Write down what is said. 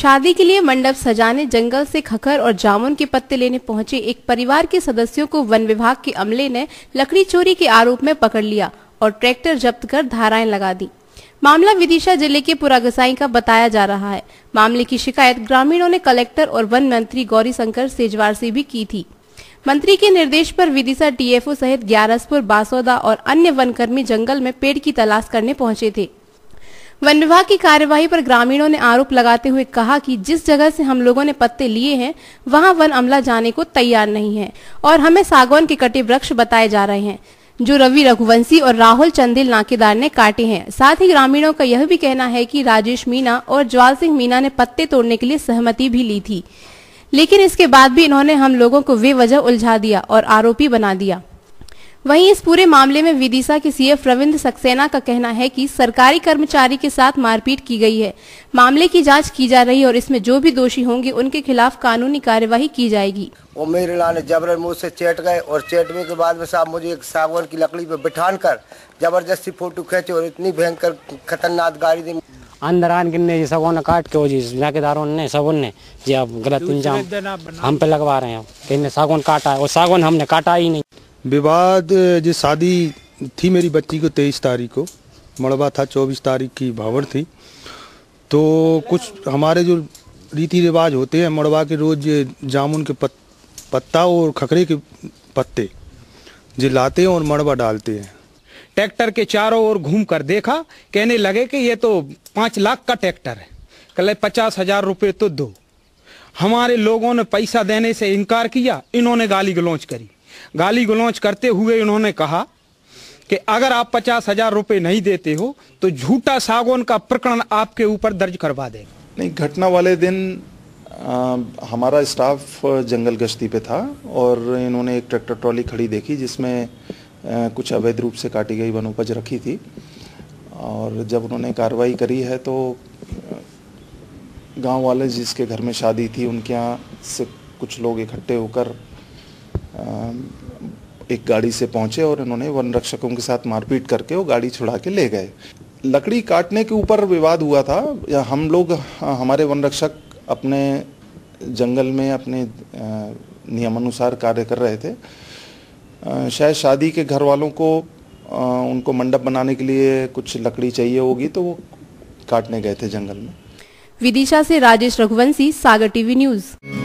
शादी के लिए मंडप सजाने जंगल से खखर और जामुन के पत्ते लेने पहुंचे एक परिवार के सदस्यों को वन विभाग के अमले ने लकड़ी चोरी के आरोप में पकड़ लिया और ट्रैक्टर जब्त कर धाराएं लगा दी। मामला विदिशा जिले के पुरागसाई का बताया जा रहा है। मामले की शिकायत ग्रामीणों ने कलेक्टर और वन मंत्री गौरीशंकर सेजवार से भी की थी। मंत्री के निर्देश पर विदिशा टीएफओ सहित ग्यारसपुर, बासौदा और अन्य वनकर्मी जंगल में पेड़ की तलाश करने पहुंचे थे। वन विभाग की कार्यवाही पर ग्रामीणों ने आरोप लगाते हुए कहा कि जिस जगह से हम लोगों ने पत्ते लिए हैं वहां वन अमला जाने को तैयार नहीं है और हमें सागौन के कटे वृक्ष बताए जा रहे हैं जो रवि रघुवंशी और राहुल चंदेल नाकेदार ने काटे हैं। साथ ही ग्रामीणों का यह भी कहना है कि राजेश मीणा और ज्वाल सिंह मीणा ने पत्ते तोड़ने के लिए सहमति भी ली थी, लेकिन इसके बाद भी इन्होंने हम लोगों को बेवजह उलझा दिया और आरोपी बना दिया। वहीं इस पूरे मामले में विदिशा के सीएफ रविंद्र सक्सेना का कहना है कि सरकारी कर्मचारी के साथ मारपीट की गई है। मामले की जांच की जा रही है और इसमें जो भी दोषी होंगे उनके खिलाफ कानूनी कार्यवाही की जाएगी। वो मेरे लाने जबरन मुझ से चेट गए और चेटने के बाद में साहब मुझे एक सागवान की लकड़ी पे बिठान कर जबरदस्ती फोटो खींचे और इतनी भयंकर खतरनाक गाड़ी दी। अंदर आन गिनने सागवान काट के जी नाकेदारों ने सबों ने जी आप गलत इंजाम हम पे लगवा रहे हैं कि सागवान काटा है और सागवान हमने काटा ही नहीं। विवाद जो शादी थी मेरी बच्ची को 23 तारीख को, मड़वा था 24 तारीख की भावड़ थी। तो कुछ हमारे जो रीति रिवाज होते हैं मड़वा के रोज जामुन के पत्ता और खखरे के पत्ते जो लाते हैं और मड़वा डालते हैं। ट्रैक्टर के चारों ओर घूम कर देखा, कहने लगे कि ये तो 5 लाख का ट्रैक्टर है, कल 50,000 रुपये तो दो। हमारे लोगों ने पैसा देने से इनकार किया। इन्होंने गाली गलौज करी। गाली गलौज करते हुए इन्होंने कहा कि अगर आप 50,000 रुपये नहीं देते हो तो झूठा सागौन का प्रकरण आपके ऊपर दर्ज करवा देंगे। नहीं, घटना वाले दिन हमारा स्टाफ जंगल गश्ती पे था और इन्होंने एक ट्रैक्टर ट्रॉली खड़ी देखी जिसमें कुछ अवैध रूप से काटी गई वनोपज रखी थी। और जब उन्होंने कार्रवाई करी है तो गांव वाले जिसके घर में शादी थी उनके यहाँ से कुछ लोग इकट्ठे होकर एक गाड़ी से पहुंचे और इन्होंने वन रक्षकों के साथ मारपीट करके वो गाड़ी छुड़ा के ले गए। लकड़ी काटने के ऊपर विवाद हुआ था। या हम लोग हमारे वन रक्षक अपने जंगल में अपने नियमानुसार कार्य कर रहे थे। शायद शादी के घर वालों को उनको मंडप बनाने के लिए कुछ लकड़ी चाहिए होगी तो वो काटने गए थे जंगल में। विदिशा से राजेश रघुवंशी, सागर टीवी न्यूज।